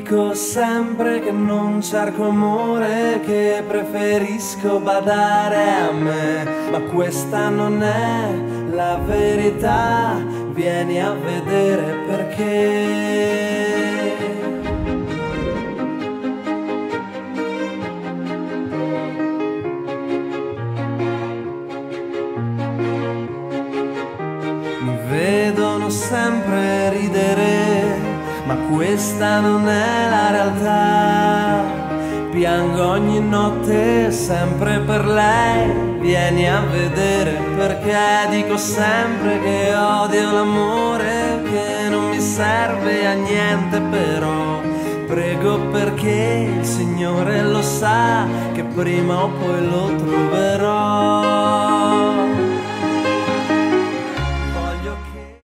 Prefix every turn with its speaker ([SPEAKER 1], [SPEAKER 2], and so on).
[SPEAKER 1] dico sempre che non cerco amore, che preferisco badare a me, ma questa non è la verità, vieni a vedere perché. Mi vedono sempre ridere, ma questa non è la realtà. Piango ogni notte sempre per lei, vieni a vedere perché. Dico sempre che odio l'amore, che non mi serve a niente, però prego perché il Signore lo sa che prima o poi lo troverò.